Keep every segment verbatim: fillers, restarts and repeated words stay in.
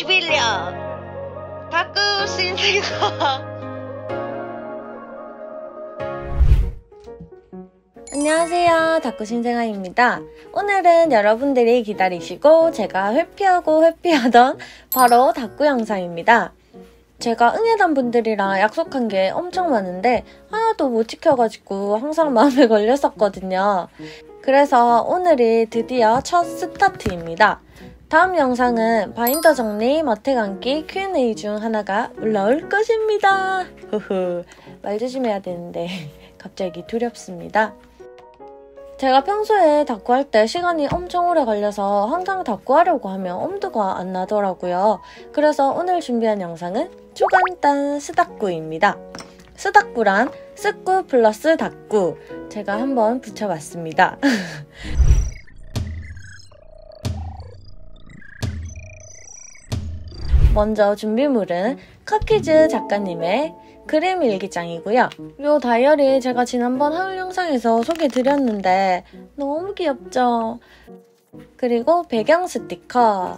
이천이십일 년 다크 신세가 안녕하세요, 다쿠신생아입니다. 오늘은 여러분들이 기다리시고 제가 회피하고 회피하던 바로 다쿠 영상입니다. 제가 응애단 분들이랑 약속한 게 엄청 많은데 하나도 못 지켜가지고 항상 마음에 걸렸었거든요. 그래서 오늘이 드디어 첫 스타트입니다. 다음 영상은 바인더 정리, 마태 감기, 큐 앤 에이 중 하나가 올라올 것입니다. 후후, 말 조심해야 되는데 갑자기 두렵습니다. 제가 평소에 다쿠 할 때 시간이 엄청 오래 걸려서 항상 다쿠 하려고 하면 엄두가 안 나더라고요. 그래서 오늘 준비한 영상은 초간단 스다쿠입니다. 스다쿠란 스쿠 플러스 다쿠, 제가 한번 붙여봤습니다. 먼저 준비물은 카키즈 작가님의 그림 일기장이고요. 이 다이어리 제가 지난번 하울 영상에서 소개드렸는데 너무 귀엽죠? 그리고 배경 스티커.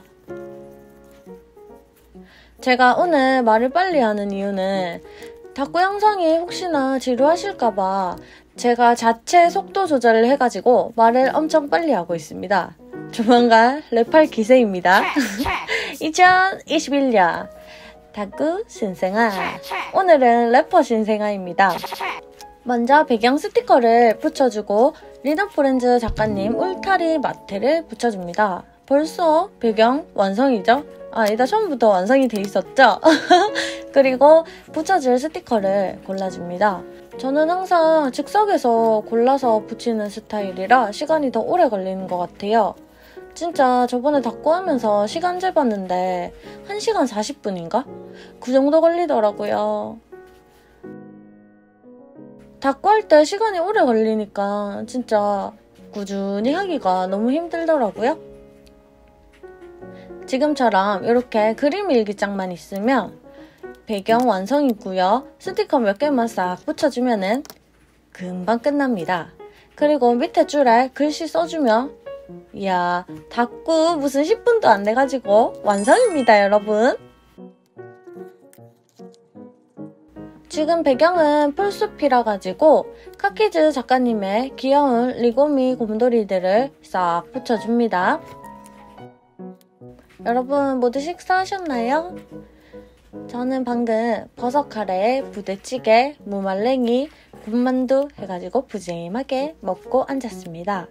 제가 오늘 말을 빨리 하는 이유는 다쿠 영상이 혹시나 지루하실까봐 제가 자체 속도 조절을 해가지고 말을 엄청 빨리 하고 있습니다. 조만간 랩할 기세입니다. 이천이십일 년 다쿠 신생아, 오늘은 래퍼 신생아입니다. 먼저 배경 스티커를 붙여주고 리너프렌즈 작가님 울타리 마테를 붙여줍니다. 벌써 배경 완성이죠? 아니다, 처음부터 완성이 돼 있었죠? 그리고 붙여줄 스티커를 골라줍니다. 저는 항상 즉석에서 골라서 붙이는 스타일이라 시간이 더 오래 걸리는 것 같아요. 진짜 저번에 다쿠 하면서 시간 재봤는데 한 시간 사십 분인가? 그 정도 걸리더라고요. 다쿠 할 때 시간이 오래 걸리니까 진짜 꾸준히 하기가 너무 힘들더라고요. 지금처럼 이렇게 그림 일기장만 있으면 배경 완성이고요. 스티커 몇 개만 싹 붙여주면은 금방 끝납니다. 그리고 밑에 줄에 글씨 써주면 이야, 다쿠 무슨 십 분도 안 돼가지고 완성입니다, 여러분. 지금 배경은 풀숲이라 가지고 카키즈 작가님의 귀여운 리고미 곰돌이들을 싹 붙여줍니다. 여러분 모두 식사하셨나요? 저는 방금 버섯 카레, 부대찌개, 무말랭이, 군만두 해가지고 푸짐하게 먹고 앉았습니다.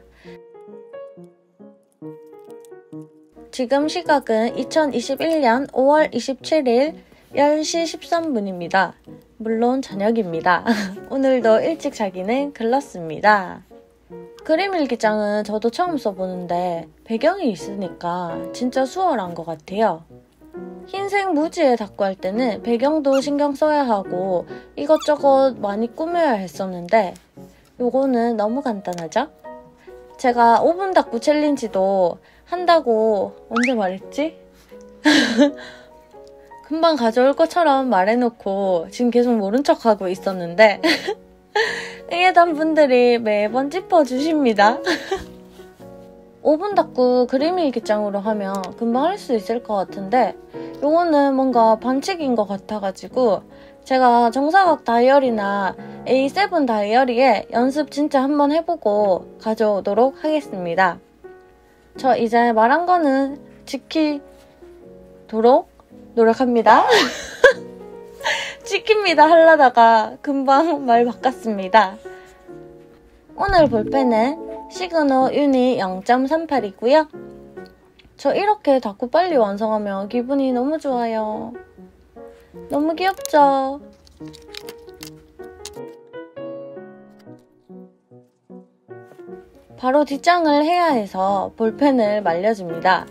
지금 시각은 이천이십일 년 오월 이십칠일 열 시 십삼 분입니다. 물론 저녁입니다. 오늘도 일찍 자기는 글렀습니다. 그림 일기장은 저도 처음 써보는데 배경이 있으니까 진짜 수월한 것 같아요. 흰색 무지에 다쿠 할 때는 배경도 신경 써야 하고 이것저것 많이 꾸며야 했었는데 요거는 너무 간단하죠? 제가 오 분 다쿠 챌린지도 한다고 언제 말했지? 금방 가져올 것처럼 말해놓고 지금 계속 모른 척하고 있었는데 응애단 분들이 매번 짚어주십니다. 오 분 다쿠 그림 일기장으로 하면 금방 할 수 있을 것 같은데 요거는 뭔가 반칙인 것 같아가지고 제가 정사각 다이어리나 에이 세븐 다이어리에 연습 진짜 한번 해보고 가져오도록 하겠습니다. 저 이제 말한 거는 지키도록 노력합니다. 지킵니다 하려다가 금방 말 바꿨습니다. 오늘 볼펜은 시그노 유니 영 점 삼팔이고요. 저 이렇게 다쿠 빨리 완성하면 기분이 너무 좋아요. 너무 귀엽죠? 바로 뒷장을 해야 해서 볼펜을 말려줍니다.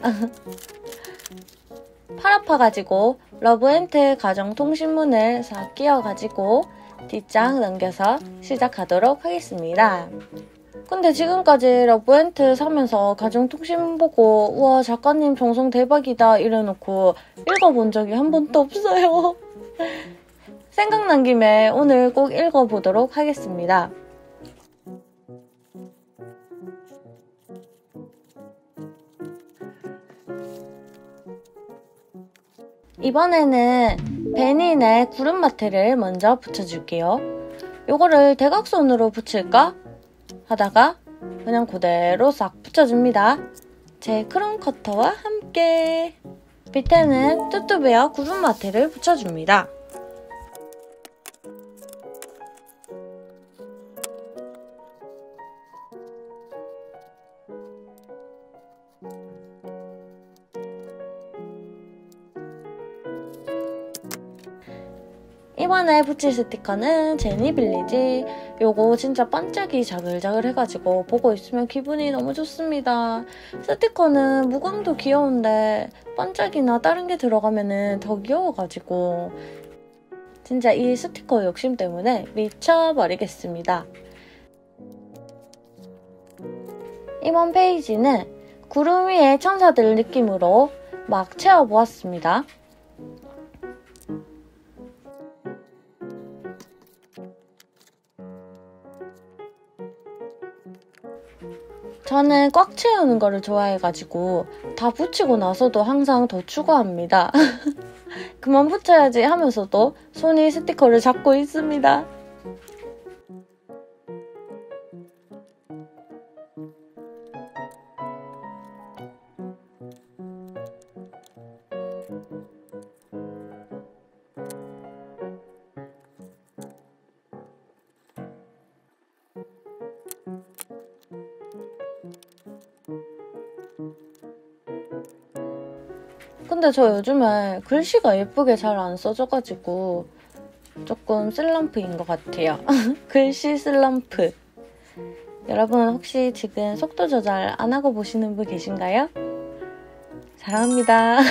팔 아파가지고 러브앤트 가정통신문을 싹 끼워가지고 뒷장 넘겨서 시작하도록 하겠습니다. 근데 지금까지 러브앤트 사면서 가정통신문 보고 우와 작가님 정성 대박이다 이래놓고 읽어본 적이 한 번도 없어요. 생각난 김에 오늘 꼭 읽어보도록 하겠습니다. 이번에는 베닌의 구름 마테를 먼저 붙여줄게요. 요거를 대각선으로 붙일까? 하다가 그냥 그대로 싹 붙여줍니다. 제 크롬 커터와 함께 밑에는 뚜뚜베어 구름 마테를 붙여줍니다. 이번에 붙일 스티커는 제니빌리지. 요거 진짜 반짝이 자글자글 해가지고 보고 있으면 기분이 너무 좋습니다. 스티커는 무광도 귀여운데 반짝이나 다른 게 들어가면은 더 귀여워가지고 진짜 이 스티커 욕심 때문에 미쳐버리겠습니다. 이번 페이지는 구름 위의 천사들 느낌으로 막 채워보았습니다. 저는 꽉 채우는 거를 좋아해가지고 다 붙이고 나서도 항상 더 추가합니다. 그만 붙여야지 하면서도 손이 스티커를 잡고 있습니다. 근데 저 요즘에 글씨가 예쁘게 잘 안 써져가지고 조금 슬럼프인 것 같아요. 글씨 슬럼프. 여러분 혹시 지금 속도 조절 안 하고 보시는 분 계신가요? 사랑합니다.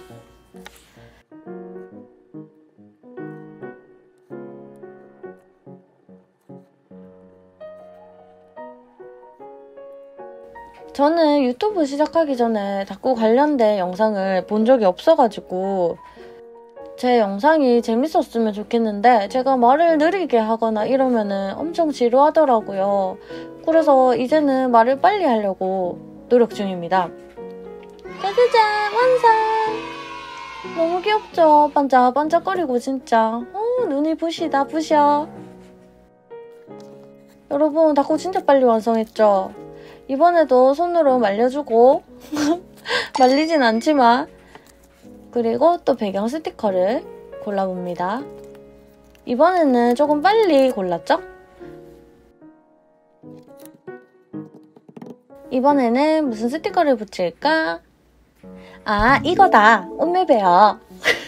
저는 유튜브 시작하기 전에 다꾸 관련된 영상을 본 적이 없어가지고 제 영상이 재밌었으면 좋겠는데 제가 말을 느리게 하거나 이러면은 엄청 지루하더라고요. 그래서 이제는 말을 빨리 하려고 노력 중입니다. 짜자잔! 완성! 너무 귀엽죠? 반짝반짝거리고 진짜. 어, 눈이 부시다 부셔. 여러분 다꾸 진짜 빨리 완성했죠? 이번에도 손으로 말려주고 말리진 않지만 그리고 또 배경 스티커를 골라봅니다. 이번에는 조금 빨리 골랐죠? 이번에는 무슨 스티커를 붙일까? 아, 이거다! 옷매베어.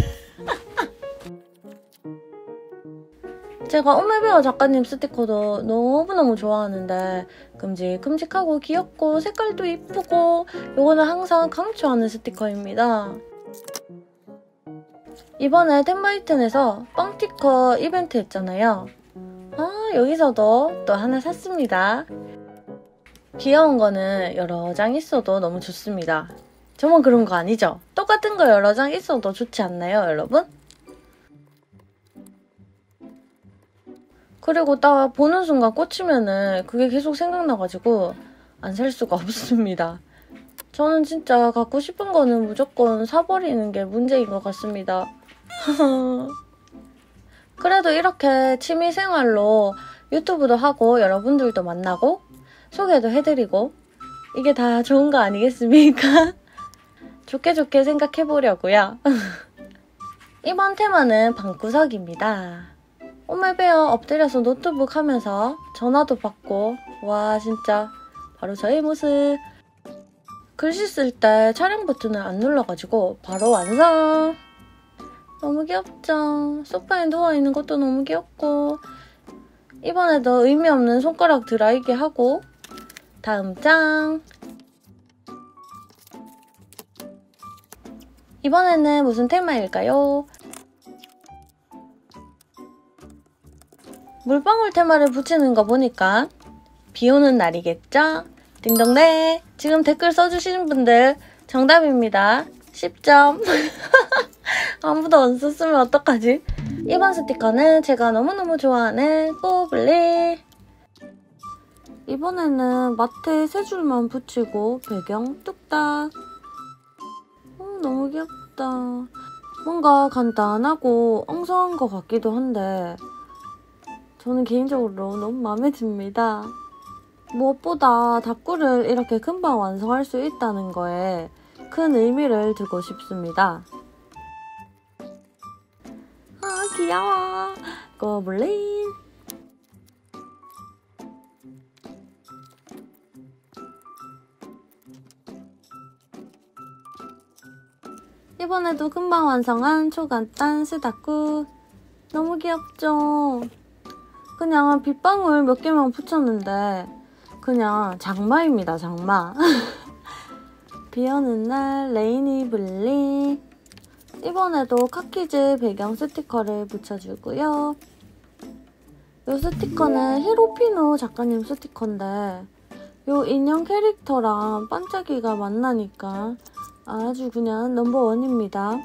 제가 옷매베어 작가님 스티커도 너무너무 좋아하는데 큼직큼직하고 귀엽고 색깔도 이쁘고 요거는 항상 강추하는 스티커입니다. 이번에 텐바이텐에서 빵티커 이벤트 했잖아요. 아, 여기서도 또 하나 샀습니다. 귀여운 거는 여러 장 있어도 너무 좋습니다. 저만 그런 거 아니죠? 똑같은 거 여러 장 있어도 좋지 않나요, 여러분? 그리고 딱 보는 순간 꽂히면은 그게 계속 생각나가지고 안 살 수가 없습니다. 저는 진짜 갖고 싶은 거는 무조건 사버리는 게 문제인 것 같습니다. 그래도 이렇게 취미생활로 유튜브도 하고 여러분들도 만나고 소개도 해드리고 이게 다 좋은 거 아니겠습니까? 좋게 좋게 생각해보려고요. 이번 테마는 방구석입니다. 옷매베어 엎드려서 노트북 하면서 전화도 받고 와 진짜 바로 저의 모습. 글씨 쓸 때 촬영 버튼을 안 눌러가지고 바로 완성. 너무 귀엽죠? 소파에 누워있는 것도 너무 귀엽고 이번에도 의미 없는 손가락 드라이기 하고 다음 장. 이번에는 무슨 테마일까요? 물방울 테마를 붙이는 거 보니까 비 오는 날이겠죠? 딩동네! 지금 댓글 써주시는 분들 정답입니다. 십 점. 아무도 안 썼으면 어떡하지? 이번 스티커는 제가 너무너무 좋아하는 뽀블리. 이번에는 마테 세 줄만 붙이고 배경 뚝딱. 어, 너무 귀엽다. 뭔가 간단하고 엉성한 것 같기도 한데 저는 개인적으로 너무 마음에 듭니다. 무엇보다 다꾸를 이렇게 금방 완성할 수 있다는 거에 큰 의미를 두고 싶습니다. 아 귀여워. 고블린. 이번에도 금방 완성한 초간단 스다꾸. 너무 귀엽죠? 그냥 빗방울 몇 개만 붙였는데 그냥 장마입니다, 장마. 비 오는 날 레이니 블리. 이번에도 카키즈 배경 스티커를 붙여주고요. 이 스티커는 히로피노 작가님 스티커인데 이 인형 캐릭터랑 반짝이가 만나니까 아주 그냥 넘버원입니다.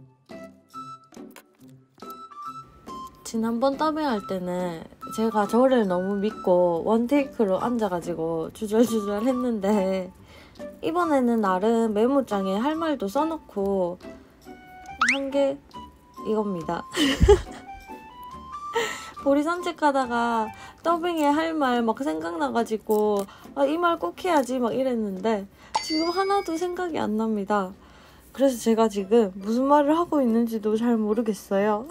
지난번 더빙할 때는 제가 저를 너무 믿고 원테이크로 앉아가지고 주절주절 했는데 이번에는 나름 메모장에 할 말도 써놓고 한 게 이겁니다. 보리 산책하다가 더빙에 할 말 막 생각나가지고 아, 이 말 꼭 해야지 막 이랬는데 지금 하나도 생각이 안 납니다. 그래서 제가 지금 무슨 말을 하고 있는지도 잘 모르겠어요.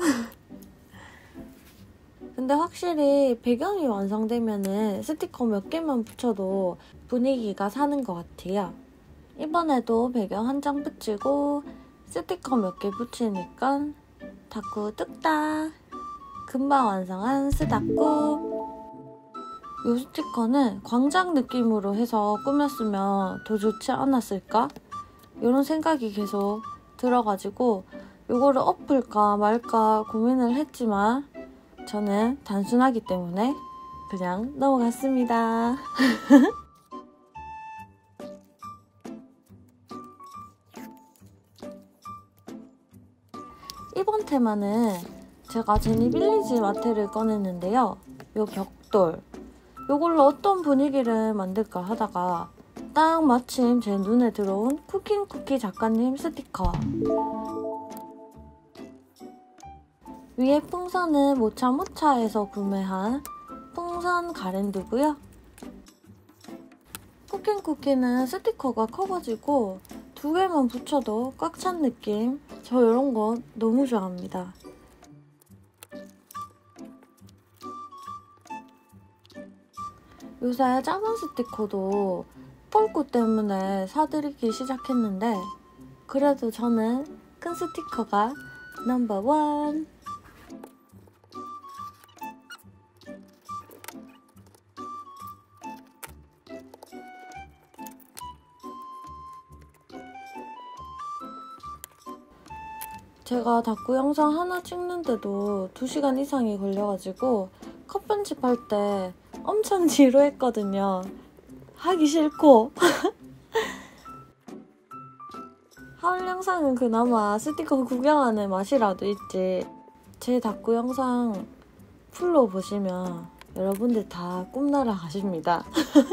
근데 확실히 배경이 완성되면은 스티커 몇 개만 붙여도 분위기가 사는 것 같아요. 이번에도 배경 한 장 붙이고 스티커 몇 개 붙이니까 다꾸 뚝딱. 금방 완성한 스다꾸. 이 스티커는 광장 느낌으로 해서 꾸몄으면 더 좋지 않았을까? 이런 생각이 계속 들어가지고 이거를 엎을까 말까 고민을 했지만 저는 단순하기 때문에 그냥 넘어갔습니다. 이번 테마는 제가 제니빌리지 마테를 꺼냈는데요. 요 벽돌. 요걸로 어떤 분위기를 만들까 하다가 딱 마침 제 눈에 들어온 쿠킹쿠키 작가님 스티커. 위에 풍선은 모차모차에서 구매한 풍선 가랜드고요. 쿠킹쿠키는 스티커가 커가지고 두 개만 붙여도 꽉 찬 느낌. 저 이런 거 너무 좋아합니다. 요새 작은 스티커도 폴꾸 때문에 사들이기 시작했는데 그래도 저는 큰 스티커가 넘버원. 제가 다꾸 영상 하나 찍는데도 두 시간 이상이 걸려가지고 컷 편집할 때 엄청 지루했거든요. 하기 싫고. 하울 영상은 그나마 스티커 구경하는 맛이라도 있지. 제 다꾸 영상 풀로 보시면 여러분들 다 꿈나라 가십니다.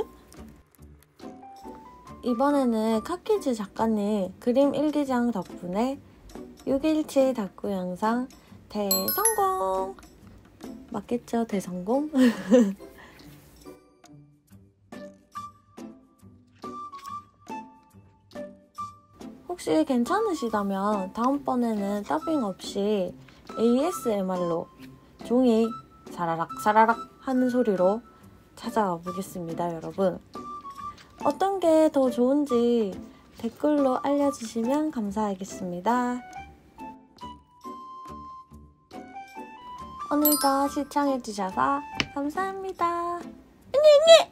이번에는 카키즈 작가님 그림 일기장 덕분에 육 일치 다꾸 영상 대성공! 맞겠죠? 대성공? 혹시 괜찮으시다면 다음번에는 더빙 없이 에이에스엠알로 종이 사라락 사라락 하는 소리로 찾아와 보겠습니다, 여러분. 어떤 게 더 좋은지 댓글로 알려주시면 감사하겠습니다. 오늘도 시청해주셔서 감사합니다. 안녕!